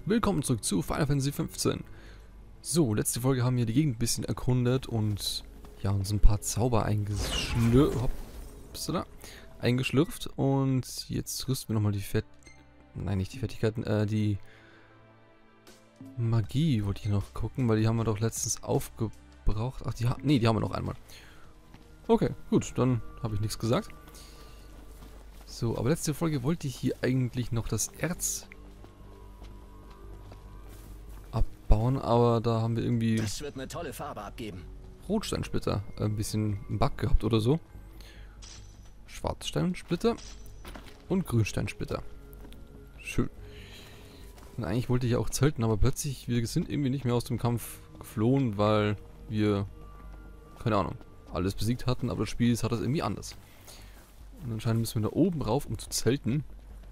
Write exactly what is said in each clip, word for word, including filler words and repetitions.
Willkommen zurück zu Final Fantasy fünfzehn. So, letzte Folge haben wir die Gegend ein bisschen erkundet und ja, uns ein paar Zauber eingeschlürft, eingeschlürft und jetzt rüsten wir nochmal die Fett... Nein, nicht die Fertigkeiten, äh, die Magie wollte ich noch gucken, weil die haben wir doch letztens aufgebraucht. Ach, die haben... Nee, die haben wir noch einmal. Okay, gut, dann habe ich nichts gesagt. So, aber letzte Folge wollte ich hier eigentlich noch das Erz abbauen, aber da haben wir irgendwie... Das wird eine tolle Farbe abgeben. Rotsteinsplitter. Äh, ein bisschen einen Bug gehabt oder so. Schwarzsteinsplitter und Grünsteinsplitter. Schön. Und eigentlich wollte ich ja auch zelten, aber plötzlich, wir sind irgendwie nicht mehr aus dem Kampf geflohen, weil wir, keine Ahnung, alles besiegt hatten, aber das Spiel hat das irgendwie anders. Und anscheinend müssen wir da oben rauf, um zu zelten.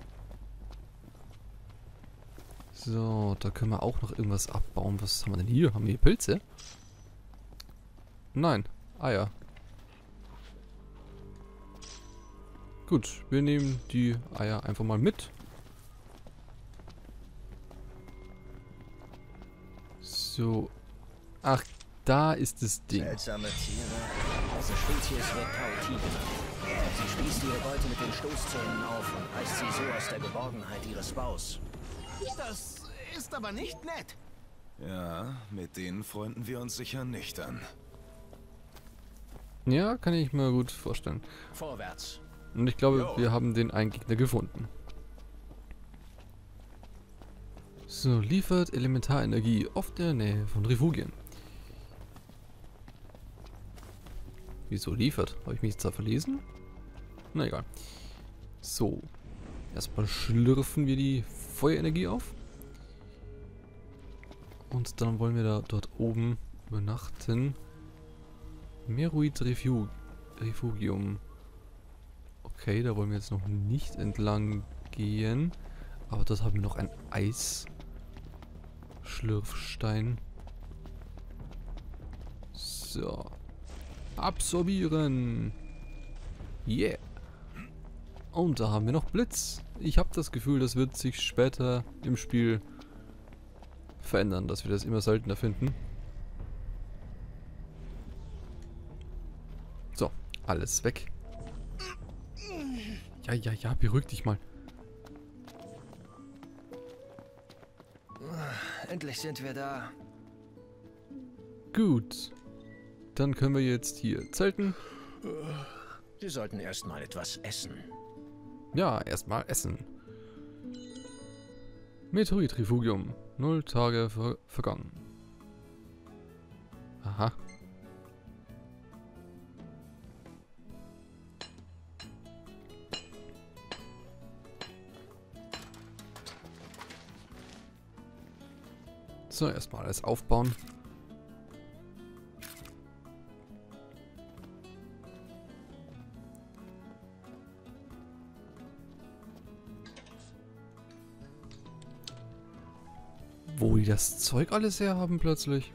So, da können wir auch noch irgendwas abbauen. Was haben wir denn hier? Haben wir hier Pilze? Nein, Eier. Gut, wir nehmen die Eier einfach mal mit. So. Ach, da ist das Ding. Seltsame Tiere. Diese Spezies wird Kautine. Sie spießt ihre Beute mit den Stoßzähnen auf und reißt sie so aus der Geborgenheit ihres Baus. Das ist aber nicht nett. Ja, mit denen freunden wir uns sicher nicht an. Ja, kann ich mir gut vorstellen. Vorwärts. Und ich glaube, Jo. wir haben den einen Gegner gefunden. So, liefert Elementarenergie auf der Nähe von Refugien. Wieso liefert? Habe ich mich jetzt da verlesen? Na egal. So. Erstmal schlürfen wir die Feuerenergie auf. Und dann wollen wir da dort oben übernachten. Meruit Refu Refugium. Okay, da wollen wir jetzt noch nicht entlang gehen. Aber dort haben wir noch ein Eisschlürfstein. So. Absorbieren. Yeah. Und da haben wir noch Blitz. Ich habe das Gefühl, das wird sich später im Spiel verändern, dass wir das immer seltener finden. So, alles weg. Ja, ja, ja, beruhig dich mal. Endlich sind wir da. Gut. Dann können wir jetzt hier zelten. Sie sollten erstmal etwas essen. Ja, erstmal essen. Meteorit Refugium. Null Tage ver vergangen. Aha. So, erstmal alles aufbauen. Wo die das Zeug alles her haben plötzlich.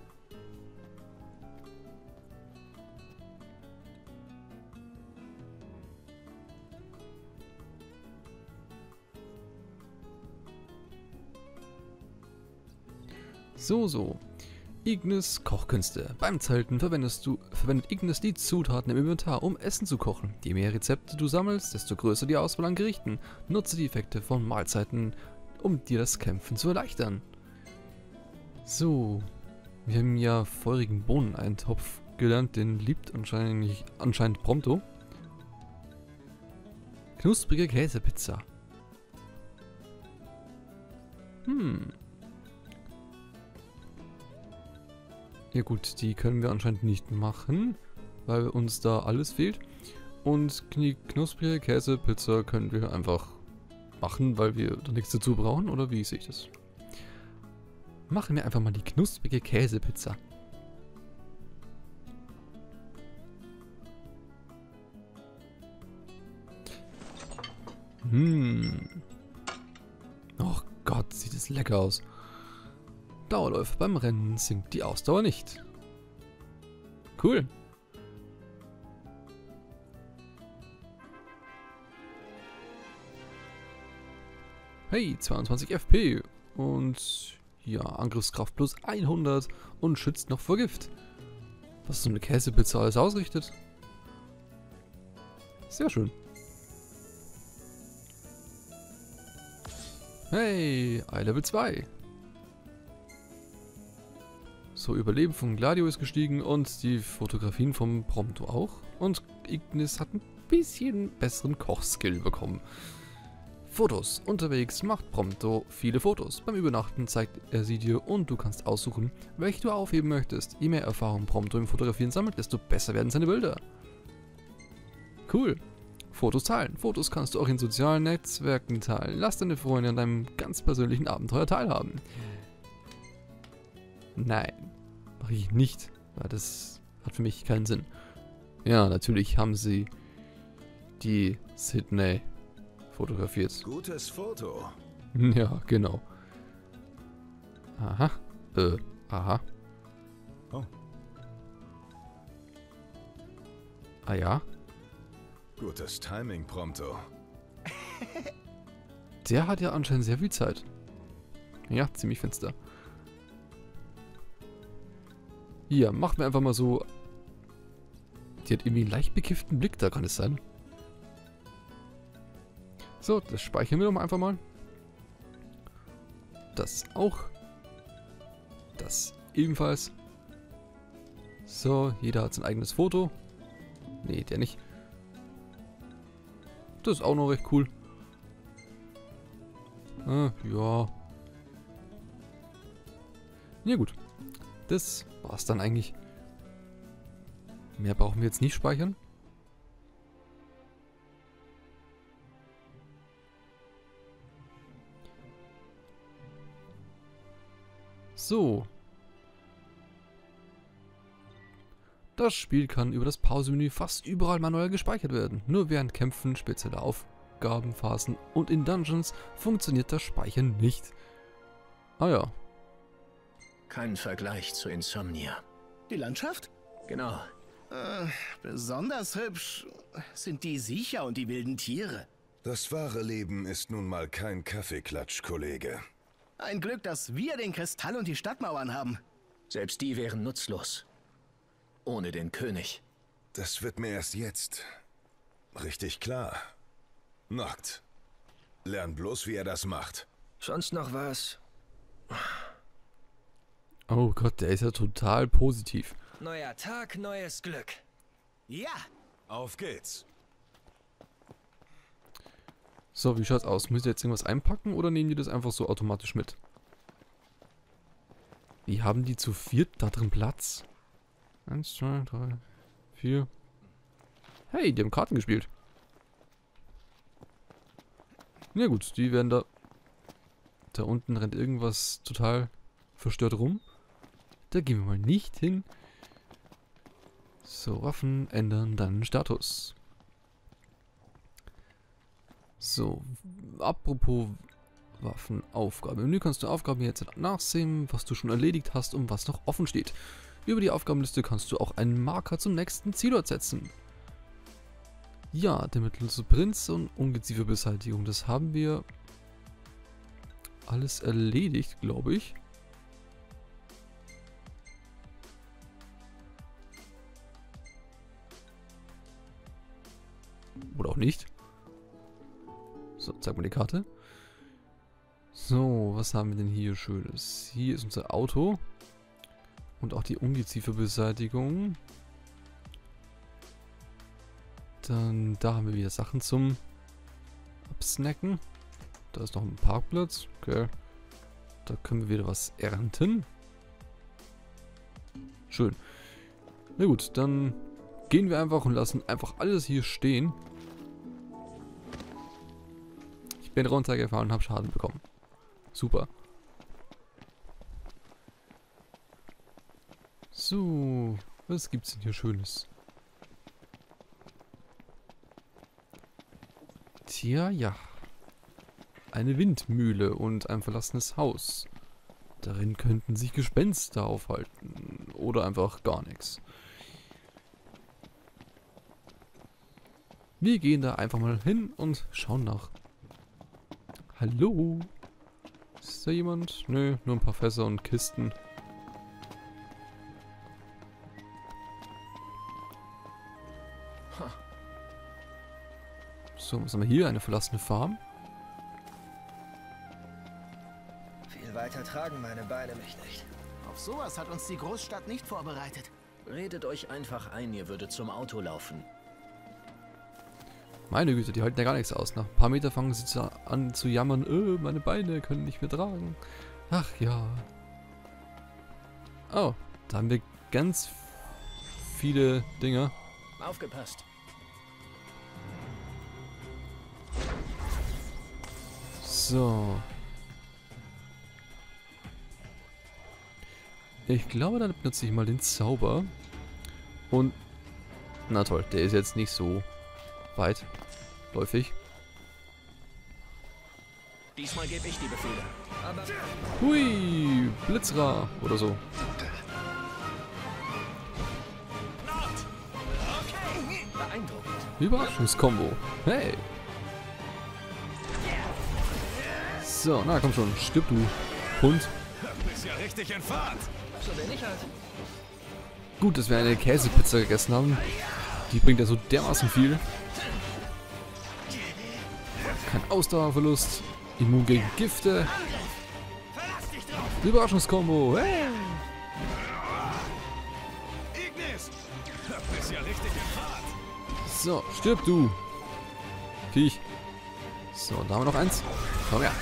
So, so. Ignis Kochkünste. Beim Zelten verwendest du, verwendet Ignis die Zutaten im Inventar, um Essen zu kochen. Je mehr Rezepte du sammelst, desto größer die Auswahl an Gerichten. Nutze die Effekte von Mahlzeiten, um dir das Kämpfen zu erleichtern. So. Wir haben ja feurigen Bohneneintopf gelernt, den liebt anscheinend, anscheinend Prompto. Knusprige Käsepizza. Hm. Ja gut, die können wir anscheinend nicht machen, weil uns da alles fehlt. Und die knusprige Käsepizza können wir einfach machen, weil wir da nichts dazu brauchen, oder wie sehe ich das? Machen wir einfach mal die knusprige Käsepizza. Hm. Oh Gott, sieht es lecker aus. Dauerläufer beim Rennen sinkt die Ausdauer nicht. Cool. Hey, zweiundzwanzig F P Und ja, Angriffskraft plus hundert und schützt noch vor Gift. Was so eine Käsepizza alles ausrichtet. Sehr schön. Hey, I-Level zwei. So, Überleben von Gladio ist gestiegen und die Fotografien vom Prompto auch. Und Ignis hat ein bisschen besseren Kochskill bekommen. Fotos. Unterwegs macht Prompto viele Fotos. Beim Übernachten zeigt er sie dir und du kannst aussuchen, welche du aufheben möchtest. Je mehr Erfahrung Prompto im Fotografieren sammelt, desto besser werden seine Bilder. Cool. Fotos teilen. Fotos kannst du auch in sozialen Netzwerken teilen. Lass deine Freunde an deinem ganz persönlichen Abenteuer teilhaben. Nein, mache ich nicht, weil das hat für mich keinen Sinn. Ja, natürlich haben sie die Sydney fotografiert. Gutes Foto. Ja, genau. Aha. Äh, aha. Oh. Ah ja. Gutes Timing, Prompto. Der hat ja anscheinend sehr viel Zeit. Ja, ziemlich finster. Hier, machen wir einfach mal so. Die hat irgendwie einen leicht bekifften Blick, da kann es sein. So, das speichern wir doch mal einfach mal. Das auch. Das ebenfalls. So, jeder hat sein eigenes Foto. Nee, der nicht. Das ist auch noch recht cool. Ah, ja. Ja gut. Das war's dann eigentlich. Mehr brauchen wir jetzt nicht speichern. So. Das Spiel kann über das Pausemenü fast überall manuell gespeichert werden. Nur während Kämpfen, spezielle Aufgabenphasen und in Dungeons funktioniert das Speichern nicht. Ah ja. Kein Vergleich zu Insomnia. Die Landschaft? Genau. Äh, besonders hübsch sind die Siecher und die wilden Tiere. Das wahre Leben ist nun mal kein Kaffeeklatsch, Kollege. Ein Glück, dass wir den Kristall und die Stadtmauern haben. Selbst die wären nutzlos. Ohne den König. Das wird mir erst jetzt richtig klar. Noct. Lern bloß, wie er das macht. Sonst noch was? Oh Gott, der ist ja total positiv. Neuer Tag, neues Glück. Ja, Auf geht's. So, wie schaut's aus? Müsst ihr jetzt irgendwas einpacken oder nehmen die das einfach so automatisch mit? Wie haben die zu viert da drin Platz? Eins, zwei, drei, vier. Hey, die haben Karten gespielt. Ja gut, die werden da... Da unten rennt irgendwas total verstört rum. Da gehen wir mal nicht hin. So, Waffen ändern, dann Status. So, apropos Waffenaufgabe. Im Menü kannst du Aufgaben jetzt nachsehen, was du schon erledigt hast und was noch offen steht. Über die Aufgabenliste kannst du auch einen Marker zum nächsten Zielort setzen. Ja, der mittellose Prinz und Ungezieferbeseitigung, das haben wir alles erledigt, glaube ich. Oder auch nicht. So, zeig mal die Karte. So, was haben wir denn hier Schönes? Hier ist unser Auto. Und auch die Ungezieferbeseitigung. Dann, da haben wir wieder Sachen zum Absnacken. Da ist noch ein Parkplatz. Okay. Da können wir wieder was ernten. Schön. Na gut, dann gehen wir einfach und lassen einfach alles hier stehen. Ich bin runtergefahren und habe Schaden bekommen. Super. So, was gibt's denn hier Schönes? Tja, ja. Eine Windmühle und ein verlassenes Haus. Darin könnten sich Gespenster aufhalten. Oder einfach gar nichts. Wir gehen da einfach mal hin und schauen nach. Hallo? Ist da jemand? Nö, nur ein paar Fässer und Kisten. So, was haben wir hier? Eine verlassene Farm. Viel weiter tragen meine Beine mich nicht. Auf sowas hat uns die Großstadt nicht vorbereitet. Redet euch einfach ein, ihr würdet zum Auto laufen. Meine Güte, die halten ja gar nichts aus. Nach ein paar Meter fangen sie zu, an zu jammern. Öh, meine Beine können nicht mehr tragen. Ach ja. Oh, da haben wir ganz viele Dinger. Aufgepasst. So. Ich glaube, dann benutze ich mal den Zauber. Und, na toll, der ist jetzt nicht so weitläufig. Diesmal gebe ich die Befehle. Aber Hui, Blitzra oder so. beeindruckend. Überraschungskombo. Hey. So, na komm schon, stirb du Hund. Bist ja richtig in Fahrt. So bin ich halt. Gut, dass wir eine Käsepizza gegessen haben. Die bringt ja so dermaßen viel. Kein Ausdauerverlust. Immun gegen Gifte. Überraschungskombo. Hey. Ignis! Bist ja richtig in Fahrt. So, stirb du. Viech. So, da haben wir noch eins. Komm her.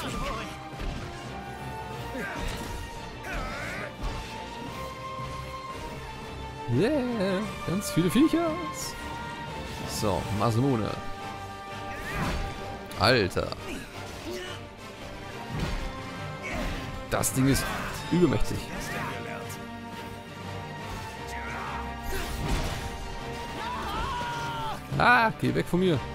Yeah, ganz viele Viecher. So, Masamune. Alter. Das Ding ist übermächtig. Ah, geh weg von mir.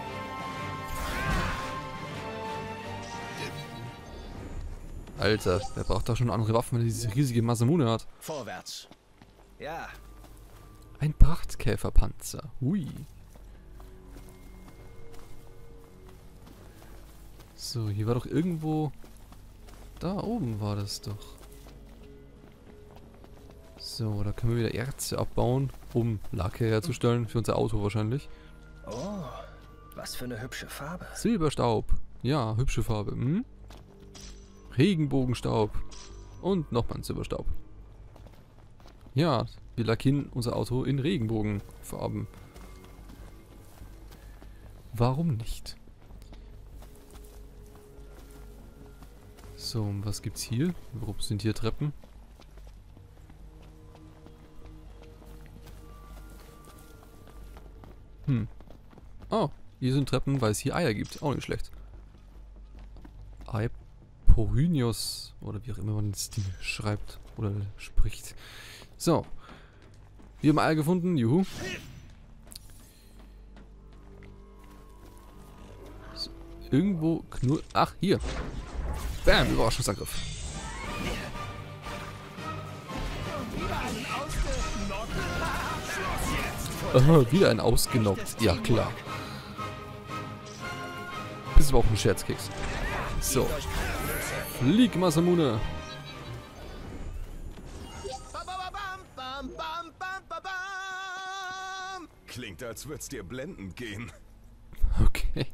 Alter, wer braucht doch schon andere Waffen, wenn er diese riesige Masamune hat? Vorwärts. Ja. Ein Prachtkäferpanzer. Hui. So, hier war doch irgendwo... Da oben war das doch. So, da können wir wieder Erze abbauen, um Lacke herzustellen. Für unser Auto wahrscheinlich. Oh, was für eine hübsche Farbe. Silberstaub. Ja, hübsche Farbe. Hm? Regenbogenstaub. Und nochmal ein Silberstaub. Ja, wir lackieren unser Auto in Regenbogenfarben. Warum nicht? So, und was gibt's hier? Warum sind hier Treppen? Hm. Oh, hier sind Treppen, weil es hier Eier gibt. Auch nicht schlecht. Eiporynios, oder wie auch immer man das Ding schreibt oder spricht. So. Wir haben Eier gefunden. Juhu. So, irgendwo knurrt... Ach, hier. Bam, Überraschungsangriff. Oh, wieder ein ausgenockt. Ja, klar. Bist aber auch ein Scherzkeks. So. Flieg, Masamune. Klingt, als würd's dir blendend gehen. Okay.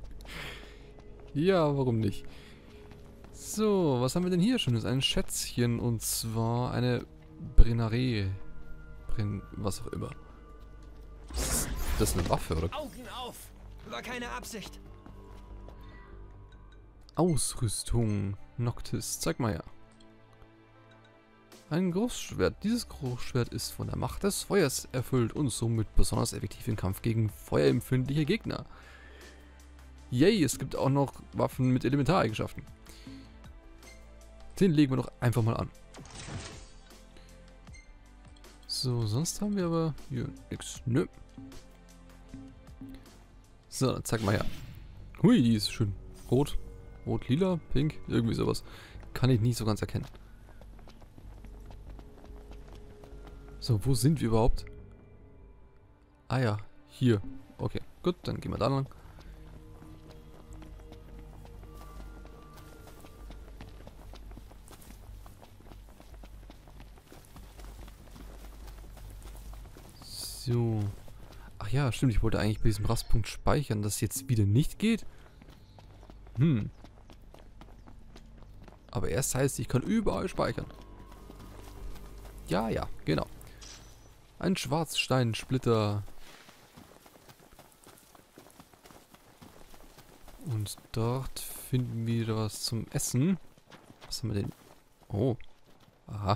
Ja, warum nicht? So, was haben wir denn hier schon? Das ist ein Schätzchen und zwar eine Brenneree. Brenn... was auch immer. Ist das eine Waffe, oder? Augen auf! War keine Absicht. Ausrüstung. Noctis, zeig mal her. Ein Großschwert. Dieses Großschwert ist von der Macht des Feuers erfüllt und somit besonders effektiv im Kampf gegen feuerempfindliche Gegner. Yay, es gibt auch noch Waffen mit Elementareigenschaften. Den legen wir doch einfach mal an. So, sonst haben wir aber hier nix. Nö. So, dann zeig mal her. Hui, die ist schön rot. Rot, lila, pink, irgendwie sowas. Kann ich nicht so ganz erkennen. So, wo sind wir überhaupt? Ah ja, hier. Okay, gut, dann gehen wir da lang. So. Ach ja, stimmt. Ich wollte eigentlich bei diesem Rastpunkt speichern, das jetzt wieder nicht geht. Hm. Aber erst heißt, ich kann überall speichern. Ja, ja, genau. Ein Schwarzsteinsplitter. Und dort finden wir wieder was zum Essen. Was haben wir denn? Oh. Aha.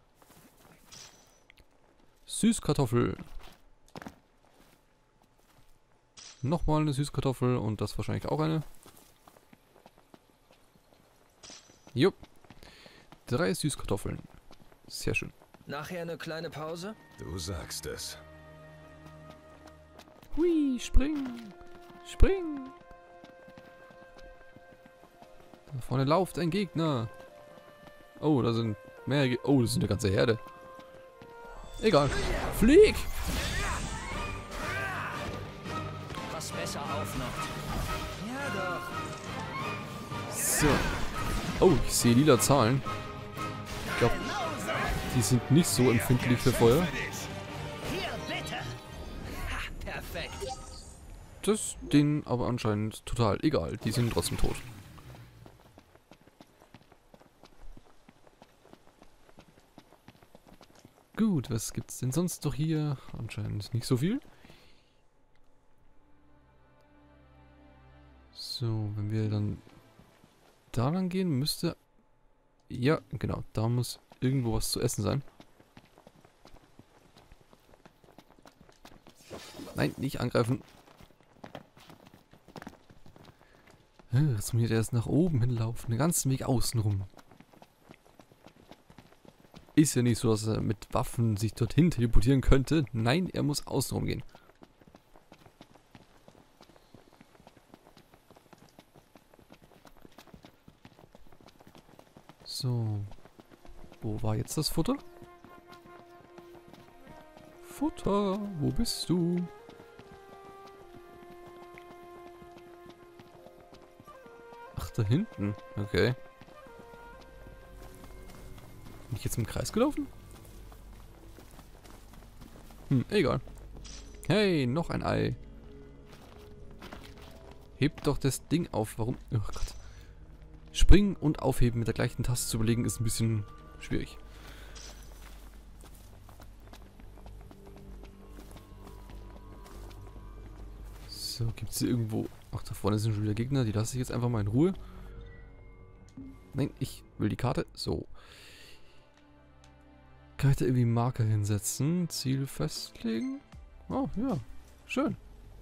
Süßkartoffel. Nochmal eine Süßkartoffel und das wahrscheinlich auch eine. Jupp. Drei Süßkartoffeln. Sehr schön. Nachher eine kleine Pause? Du sagst es. Hui, spring. Spring. Da vorne lauft ein Gegner. Oh, da sind mehr Ge Oh, das ist eine ganze Herde. Egal. Flieg! Pass besser auf, Noct. Ja doch. So. Oh, ich sehe lila Zahlen. Ich glaube, die sind nicht so empfindlich für Feuer. Hier, bitte. Ha, perfekt. Das ist denen aber anscheinend total egal. Die sind trotzdem tot. Gut, was gibt's denn sonst noch hier? Anscheinend nicht so viel. So, wenn wir dann da lang gehen, müsste... Ja, genau, da muss irgendwo was zu essen sein. Nein, nicht angreifen. Jetzt muss ich erst nach oben hinlaufen, den ganzen Weg außen rum. Ist ja nicht so, dass er mit Waffen sich dorthin teleportieren könnte. Nein, er muss außen rum gehen. So. Wo war jetzt das Futter? Futter, wo bist du? Ach, da hinten. Okay. Bin ich jetzt im Kreis gelaufen? Hm, egal. Hey, noch ein Ei. Hebt doch das Ding auf. Warum? Oh Gott. Springen und aufheben mit der gleichen Taste zu belegen ist ein bisschen schwierig. So, gibt es hier irgendwo... Ach, da vorne sind schon wieder Gegner. Die lasse ich jetzt einfach mal in Ruhe. Nein, ich will die Karte. So. Kann ich da irgendwie Marker hinsetzen? Ziel festlegen? Oh, ja. Schön.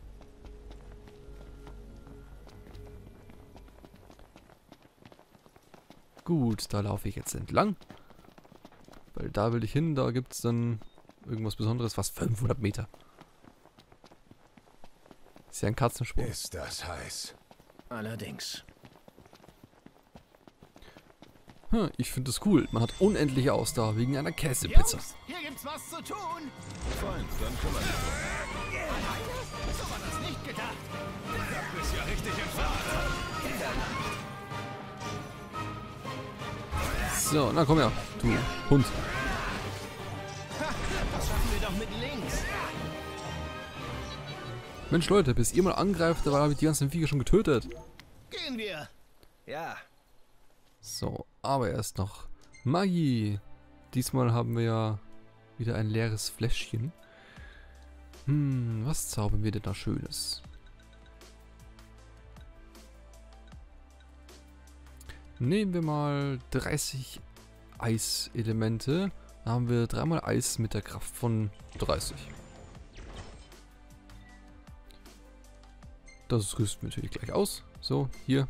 Gut, da laufe ich jetzt entlang. Weil da will ich hin, da gibt es dann irgendwas Besonderes. Fast fünfhundert Meter. Ist ja ein Katzensprung. Ist das heiß? Allerdings. Hm, ich finde das cool. Man hat unendliche Ausdauer wegen einer Käsepizza. Jungs, hier gibt's was zu tun. Freund, dann kümmere dich. Alleine? So war das nicht gedacht. Du bist ja richtig im Fahrt. So, na komm her, du Hund. Das schaffen wir doch mit links. Mensch Leute, bis ihr mal angreift, da habe ich die ganzen Viecher schon getötet. Gehen wir. Ja. So, aber erst noch Magie. Diesmal haben wir ja wieder ein leeres Fläschchen. Hm, was zaubern wir denn da Schönes? Nehmen wir mal dreißig Eiselemente. Da haben wir dreimal Eis mit der Kraft von dreißig. Das rüsten wir natürlich gleich aus. So, hier.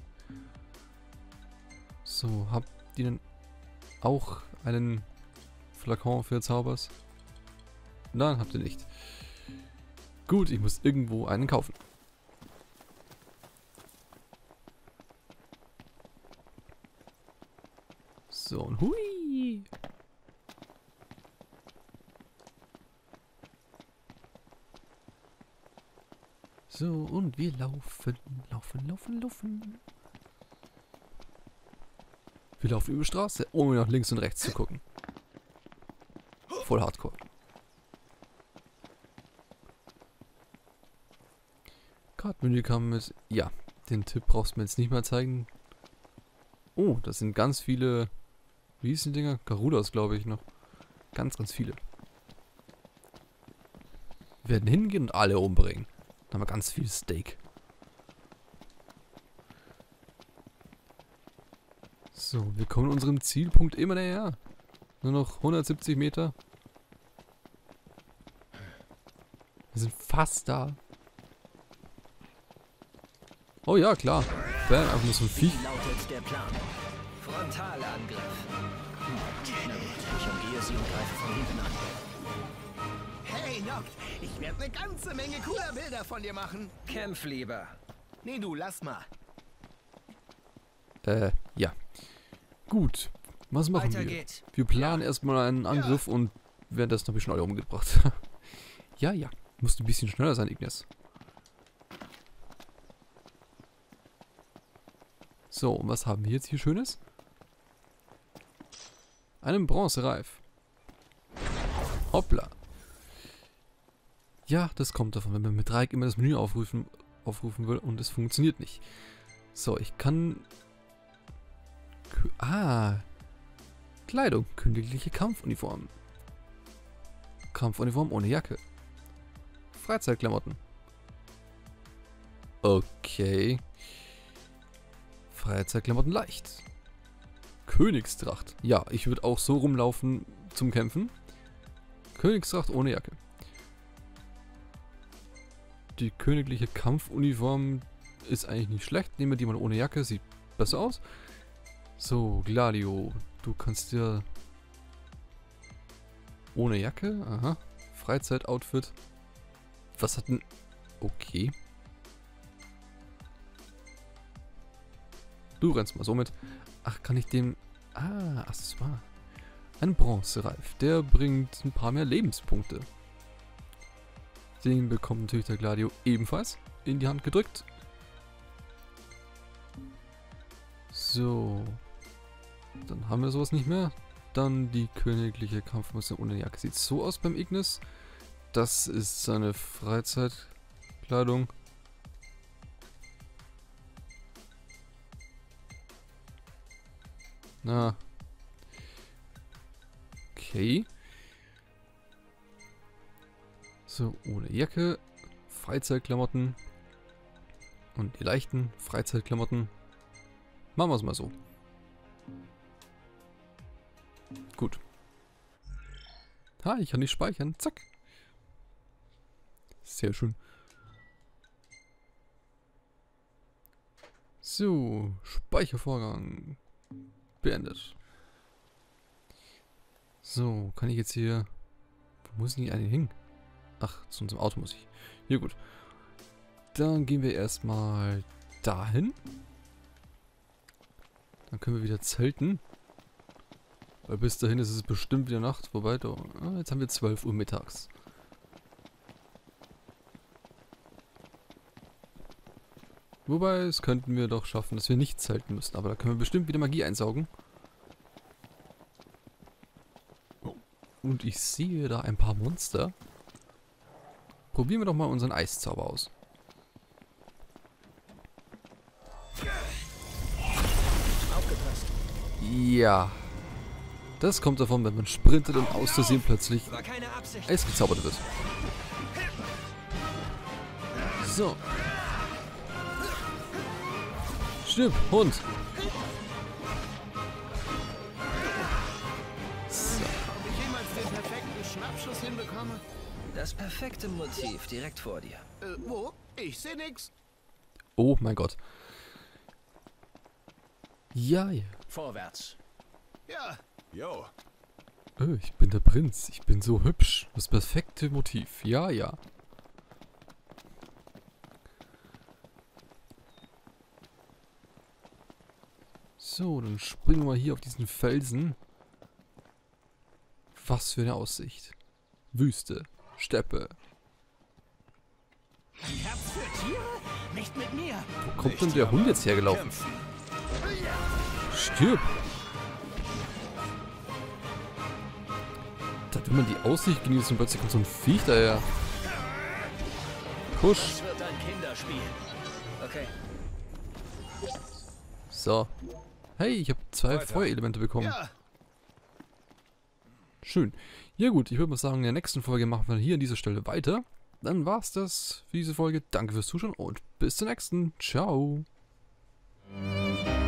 So, habt ihr denn auch einen Flakon für Zaubers? Nein, habt ihr nicht. Gut, ich muss irgendwo einen kaufen. So, und hui! So, und wir laufen, laufen, laufen, laufen. Wir laufen über die Straße, ohne nach links und rechts zu gucken. Voll hardcore. Kartenmenü kam mit... Ja, den Tipp brauchst du mir jetzt nicht mehr zeigen. Oh, das sind ganz viele... Wie hießen die Dinger? Garudas, glaube ich, noch. Ganz, ganz viele. Wir werden hingehen und alle umbringen. Dann haben wir ganz viel Steak. So, wir kommen unserem Zielpunkt immer näher. Nur noch hundertsiebzig Meter. Wir sind fast da. Oh ja, klar. Bam, einfach nur so ein Viech. Wie lautet der Plan? Frontalangriff. Na gut, ich umgehe sie und greife von hinten an. Hey, Noct, ich werde eine ganze Menge cooler Bilder von dir machen. Kämpf lieber. Nee, du, lass mal. Äh, ja. Gut. Was machen Weiter wir? geht's. Wir planen erstmal einen Angriff und währenddessen habe ich schon alle umgebracht. Ja, ja. Musst ein bisschen schneller sein, Ignis. So, und was haben wir jetzt hier Schönes? Einen Bronzereif. Hoppla. Ja, das kommt davon, wenn man mit Dreieck immer das Menü aufrufen, aufrufen will und es funktioniert nicht. So, ich kann... Ah. Kleidung. Königliche Kampfuniform. Kampfuniform ohne Jacke. Freizeitklamotten. Okay. Freizeitklamotten leicht. Königstracht. Ja, ich würde auch so rumlaufen zum Kämpfen. Königstracht ohne Jacke. Die königliche Kampfuniform ist eigentlich nicht schlecht. Nehmen wir die mal ohne Jacke. Sieht besser aus. So, Gladio. Du kannst dir... Ohne Jacke? Aha. Freizeitoutfit. Was hat denn... Okay. Du rennst mal so mit. Ach, kann ich dem... Ah, Accessoire. Ein Bronzereif. Der bringt ein paar mehr Lebenspunkte. Den bekommt natürlich der Gladio ebenfalls in die Hand gedrückt. So. Dann haben wir sowas nicht mehr. Dann die königliche Kampfmuster ohne Jacke. Sieht so aus beim Ignis. Das ist seine Freizeitkleidung. Na. Okay. So, ohne Jacke. Freizeitklamotten. Und die leichten Freizeitklamotten. Machen wir es mal so. Gut. Ha, ich kann nicht speichern. Zack. Sehr schön. So, Speichervorgang beendet. So, kann ich jetzt hier... Wo muss ich denn eigentlich hin? Ach, zu unserem Auto muss ich. Ja, gut. Dann gehen wir erstmal dahin. Dann können wir wieder zelten. Weil bis dahin ist es bestimmt wieder Nacht. Wobei, da, ah, jetzt haben wir zwölf Uhr mittags. Wobei, es könnten wir doch schaffen, dass wir nicht zelten müssen. Aber da können wir bestimmt wieder Magie einsaugen. Und ich sehe da ein paar Monster. Probieren wir doch mal unseren Eiszauber aus. Aufgepasst. Ja. Das kommt davon, wenn man sprintet und aus Versehen plötzlich War keine Absicht. Eis gezaubert wird. So. Stimmt, Hund. So. Ob ich jemals den perfekten Schnappschuss hinbekomme? Das perfekte Motiv direkt vor dir. Äh, wo? Ich sehe nix. Oh mein Gott. Ja, ja. Vorwärts. Ja, Jo. Oh, ich bin der Prinz. Ich bin so hübsch. Das perfekte Motiv. Ja, ja. So, dann springen wir mal hier auf diesen Felsen. Was für eine Aussicht. Wüste. Steppe. ein Herz für Tiere? Nicht mit mir. Wo kommt denn der Hund jetzt hergelaufen? Stirb! Da will man die Aussicht genießen und plötzlich kommt so ein Viech daher. Push! Das wird ein Kinderspiel. Kinderspiel. Okay. So. Hey, ich habe zwei Feuerelemente bekommen. Ja, Schön. Ja gut, ich würde mal sagen, in der nächsten Folge machen wir hier an dieser Stelle weiter. Dann war's das für diese Folge. Danke fürs Zuschauen und bis zur nächsten. Ciao.